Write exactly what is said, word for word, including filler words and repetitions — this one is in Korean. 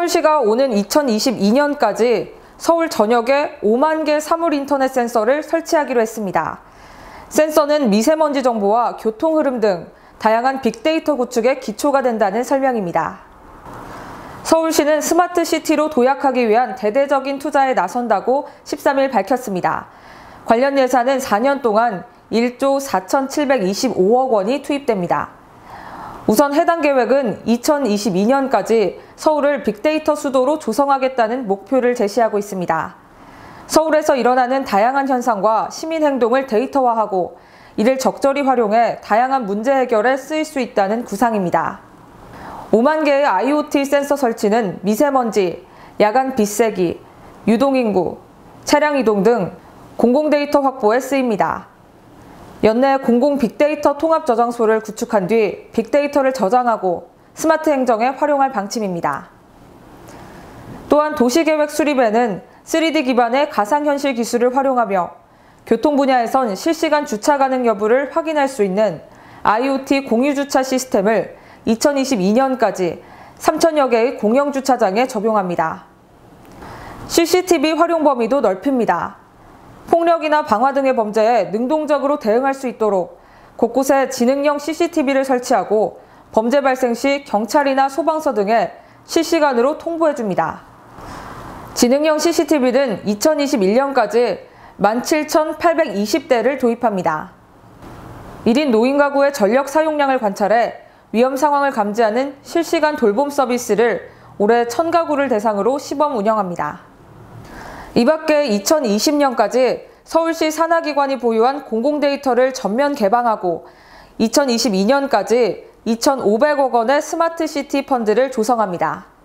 서울시가 오는 이천이십이 년까지 서울 전역에 오만 개 사물 인터넷 센서를 설치하기로 했습니다. 센서는 미세먼지 정보와 교통 흐름 등 다양한 빅데이터 구축에 기초가 된다는 설명입니다. 서울시는 스마트 시티로 도약하기 위한 대대적인 투자에 나선다고 십삼 일 밝혔습니다. 관련 예산은 사 년 동안 일조 사천칠백이십오억 원이 투입됩니다. 우선 해당 계획은 이천이십이 년까지 서울을 빅데이터 수도로 조성하겠다는 목표를 제시하고 있습니다. 서울에서 일어나는 다양한 현상과 시민 행동을 데이터화하고 이를 적절히 활용해 다양한 문제 해결에 쓰일 수 있다는 구상입니다. 오만 개의 아이오티 센서 설치는 미세먼지, 야간 빛세기, 유동인구, 차량 이동 등 공공 데이터 확보에 쓰입니다. 연내 공공 빅데이터 통합 저장소를 구축한 뒤 빅데이터를 저장하고 스마트 행정에 활용할 방침입니다. 또한 도시계획 수립에는 쓰리디 기반의 가상현실 기술을 활용하며 교통 분야에선 실시간 주차 가능 여부를 확인할 수 있는 아이오티 공유주차 시스템을 이천이십이 년까지 삼천여 개의 공영주차장에 적용합니다. 씨씨티비 활용 범위도 넓힙니다. 폭력이나 방화 등의 범죄에 능동적으로 대응할 수 있도록 곳곳에 지능형 씨씨티비를 설치하고 범죄 발생 시 경찰이나 소방서 등에 실시간으로 통보해줍니다. 지능형 씨씨티비는 이천이십일 년까지 만 칠천팔백이십 대를 도입합니다. 일 인 노인 가구의 전력 사용량을 관찰해 위험 상황을 감지하는 실시간 돌봄 서비스를 올해 천 가구를 대상으로 시범 운영합니다. 이 밖에 이천이십 년까지 서울시 산하기관이 보유한 공공 데이터를 전면 개방하고 이천이십이 년까지 이천오백억 원의 스마트 시티 펀드를 조성합니다.